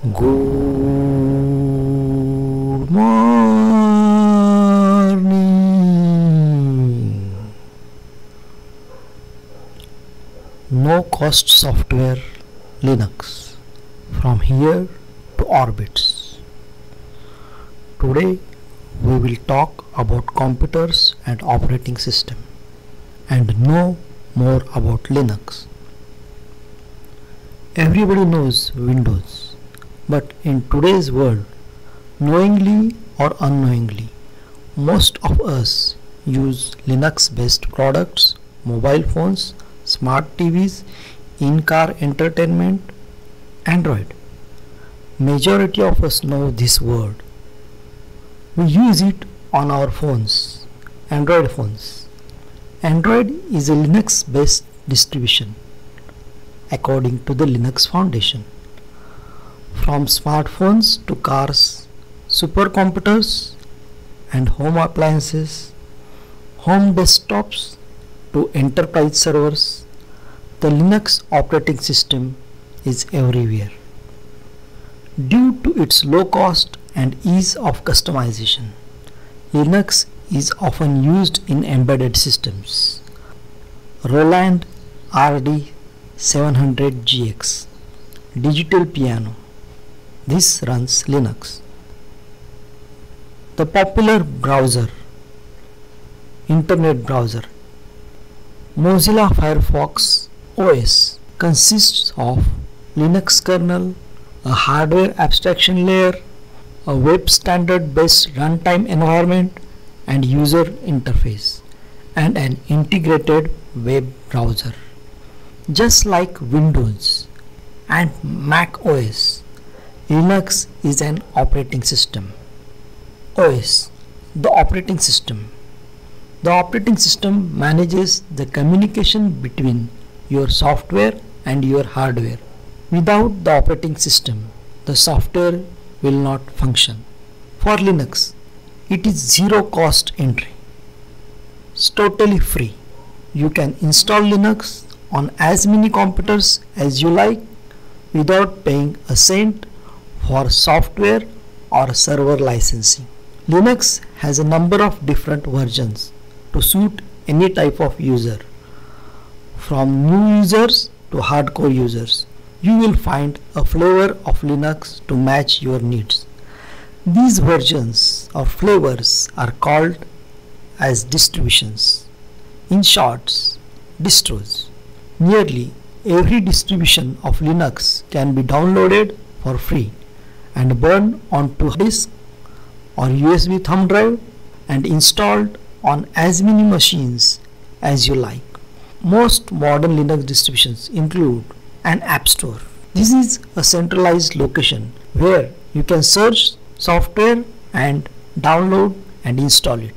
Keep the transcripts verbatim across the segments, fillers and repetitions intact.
Good morning. No cost software Linux from here to orbits. Today we will talk about computers and operating system and know more about Linux. Everybody knows Windows. But in today's world, knowingly or unknowingly, most of us use Linux-based products, mobile phones, smart T Vs, in-car entertainment, Android. Majority of us know this word. We use it on our phones, Android phones. Android is a Linux-based distribution according to the Linux Foundation. From smartphones to cars, supercomputers and home appliances, home desktops to enterprise servers, the Linux operating system is everywhere. Due to its low cost and ease of customization, Linux is often used in embedded systems. Roland R D seven hundred G X Digital Piano. This runs Linux. The popular browser, Internet browser, Mozilla Firefox O S consists of Linux kernel, a hardware abstraction layer, a web standard based runtime environment and user interface, and an integrated web browser. Just like Windows and Mac O S, Linux is an operating system. O S, the operating system. The operating system manages the communication between your software and your hardware. Without the operating system, the software will not function. For Linux, it is zero cost entry. It's totally free. You can install Linux on as many computers as you like without paying a cent for software or server licensing. Linux has a number of different versions to suit any type of user. From new users to hardcore users, you will find a flavor of Linux to match your needs. These versions or flavors are called as distributions. In short, distros. Nearly every distribution of Linux can be downloaded for free and burned onto disk or U S B thumb drive and installed on as many machines as you like. Most modern Linux distributions include an app store. This is a centralized location where you can search software and download and install it.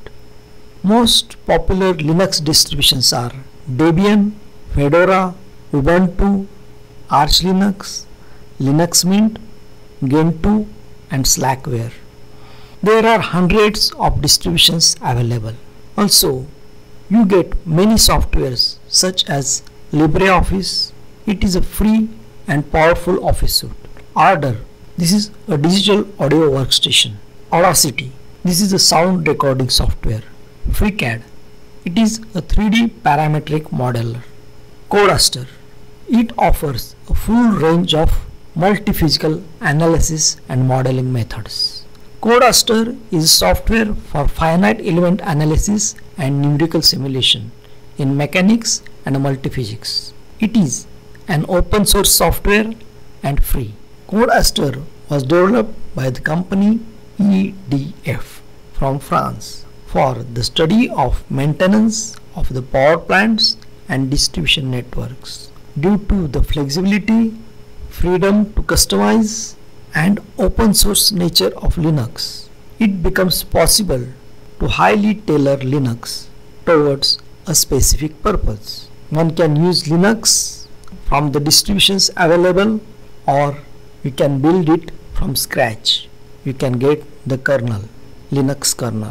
Most popular Linux distributions are Debian, Fedora, Ubuntu, Arch Linux, Linux Mint, Gentoo and Slackware. There are hundreds of distributions available. Also, you get many softwares such as LibreOffice. It is a free and powerful office suite. Ardour. This is a digital audio workstation. Audacity. This is a sound recording software. FreeCAD. It is a three D parametric modeler. Codastr. It offers a full range of multi-physical analysis and modeling methods. Codastr is software for finite element analysis and numerical simulation in mechanics and multiphysics. It is an open source software and free. Codastr was developed by the company E D F from France for the study of maintenance of the power plants and distribution networks. Due to the flexibility, freedom to customize and open source nature of Linux, it becomes possible to highly tailor Linux towards a specific purpose. One can use Linux from the distributions available, or you can build it from scratch. You can get the kernel, Linux kernel.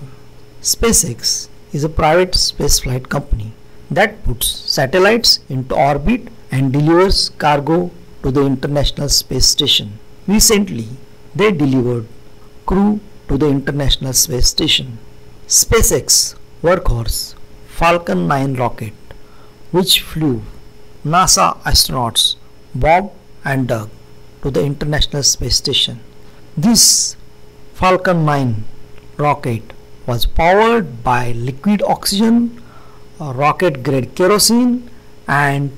SpaceX is a private spaceflight company that puts satellites into orbit and delivers cargo to the International Space Station. Recently, they delivered crew to the International Space Station. SpaceX workhorse Falcon nine rocket, which flew NASA astronauts Bob and Doug to the International Space Station. This Falcon nine rocket was powered by liquid oxygen, rocket grade kerosene, and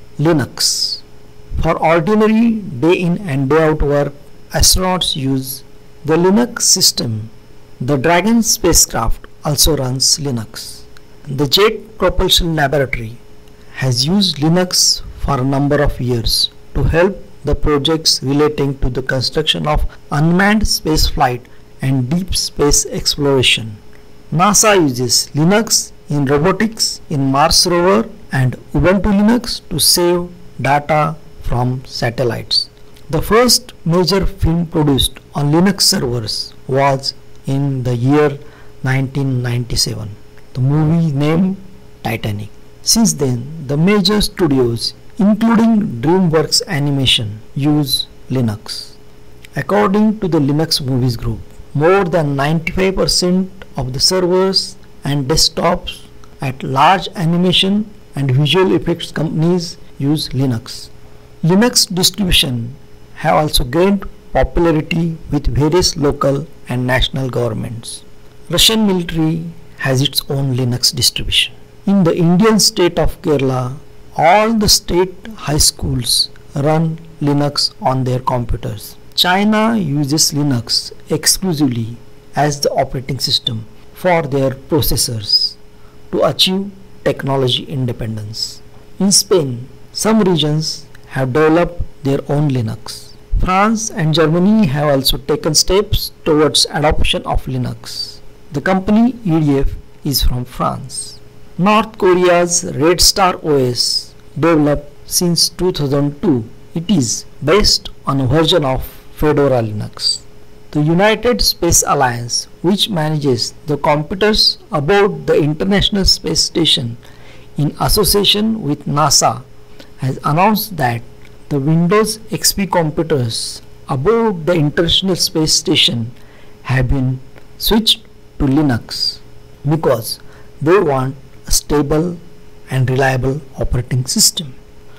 Linux. For ordinary day in and day out work, astronauts use the Linux system. The Dragon spacecraft also runs Linux. The Jet Propulsion Laboratory has used Linux for a number of years to help the projects relating to the construction of unmanned spaceflight and deep space exploration. NASA uses Linux in robotics in Mars rover and Ubuntu Linux to save data from satellites. The first major film produced on Linux servers was in the year nineteen ninety-seven. The movie named Titanic. Since then, the major studios including DreamWorks Animation use Linux. According to the Linux Movies Group, more than ninety-five percent of the servers and desktops at large animation and visual effects companies use Linux. Linux distribution have also gained popularity with various local and national governments. Russian military has its own Linux distribution. In the Indian state of Kerala, all the state high schools run Linux on their computers. China uses Linux exclusively as the operating system for their processors to achieve technology independence. In Spain, some regions have developed their own Linux. France and Germany have also taken steps towards adoption of Linux. The company E D F is from France. North Korea's Red Star O S, developed since two thousand two, it is based on a version of Fedora Linux. The United Space Alliance, which manages the computers aboard the International Space Station in association with NASA, has announced that the Windows X P computers aboard the International Space Station have been switched to Linux because they want a stable and reliable operating system.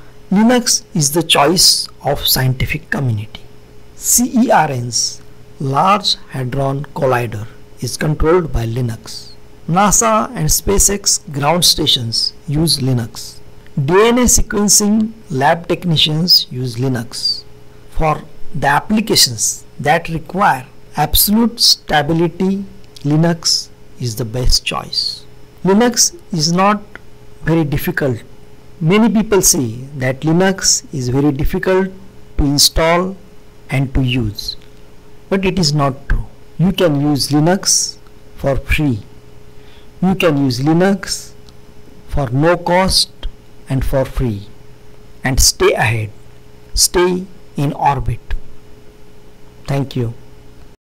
Linux is the choice of scientific community. CERN's Large Hadron Collider is controlled by Linux. NASA and SpaceX ground stations use Linux. D N A sequencing lab technicians use Linux. For the applications that require absolute stability, Linux is the best choice. Linux is not very difficult. Many people say that Linux is very difficult to install and to use, but it is not true. You can use Linux for free. You can use Linux for no cost and for free, and stay ahead, stay in orbit. Thank you.